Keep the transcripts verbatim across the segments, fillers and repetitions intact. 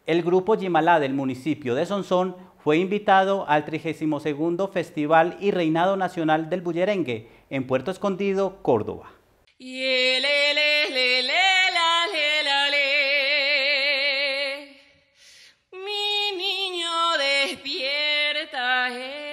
El grupo Yimalá del municipio de Sonsón fue invitado al trigésimo segundo Festival y Reinado Nacional del Bullerengue en Puerto Escondido, Córdoba. Mi niño despierta.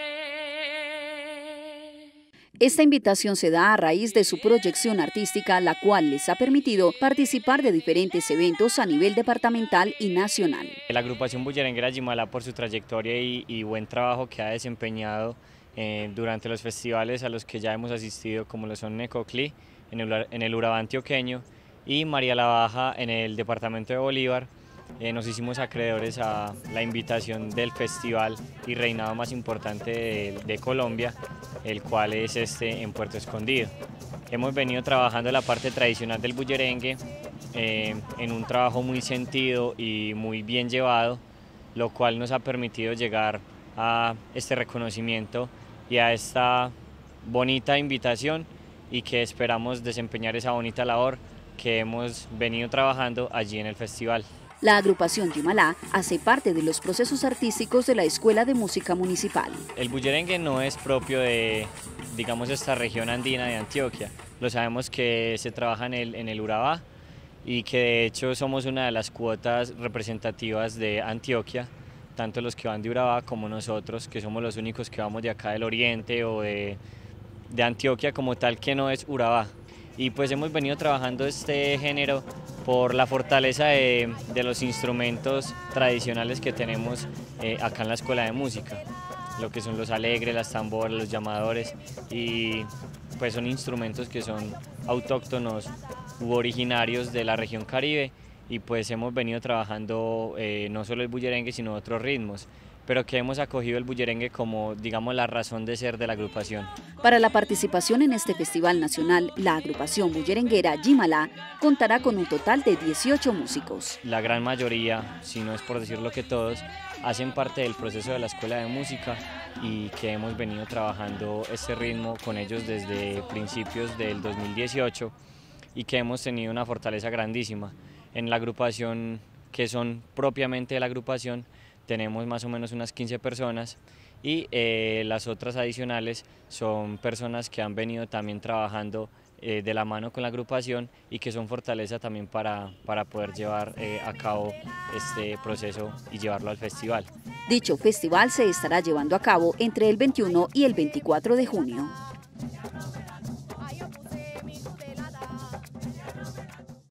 Esta invitación se da a raíz de su proyección artística, la cual les ha permitido participar de diferentes eventos a nivel departamental y nacional. La agrupación bullerenguera Yimalá, por su trayectoria y, y buen trabajo que ha desempeñado eh, durante los festivales a los que ya hemos asistido, como lo son Necoclí, en el, en el Urabá antioqueño, y María la Baja en el departamento de Bolívar, eh, nos hicimos acreedores a la invitación del festival y reinado más importante de, de Colombia, el cual es este en Puerto Escondido. Hemos venido trabajando la parte tradicional del bullerengue eh, en un trabajo muy sentido y muy bien llevado, lo cual nos ha permitido llegar a este reconocimiento y a esta bonita invitación, y que esperamos desempeñar esa bonita labor que hemos venido trabajando allí en el festival. La agrupación Yimalá hace parte de los procesos artísticos de la Escuela de Música Municipal. El bullerengue no es propio de, digamos, esta región andina de Antioquia. Lo sabemos que se trabaja en el, en el Urabá, y que de hecho somos una de las cuotas representativas de Antioquia, tanto los que van de Urabá como nosotros, que somos los únicos que vamos de acá del oriente o de, de Antioquia como tal, que no es Urabá. Y pues hemos venido trabajando este género por la fortaleza de, de los instrumentos tradicionales que tenemos eh, acá en la Escuela de Música, lo que son los alegres, las tamboras, los llamadores, y pues son instrumentos que son autóctonos u originarios de la región Caribe, y pues hemos venido trabajando eh, no solo el bullerengue sino otros ritmos, pero que hemos acogido el bullerengue como, digamos, la razón de ser de la agrupación. Para la participación en este festival nacional, la agrupación bullerenguera Yimalá contará con un total de dieciocho músicos. La gran mayoría, si no es por decirlo que todos, hacen parte del proceso de la Escuela de Música, y que hemos venido trabajando este ritmo con ellos desde principios del dos mil dieciocho, y que hemos tenido una fortaleza grandísima. En la agrupación, que son propiamente de la agrupación, tenemos más o menos unas quince personas, y eh, las otras adicionales son personas que han venido también trabajando eh, de la mano con la agrupación, y que son fortaleza también para, para poder llevar eh, a cabo este proceso y llevarlo al festival. Dicho festival se estará llevando a cabo entre el veintiuno y el veinticuatro de junio.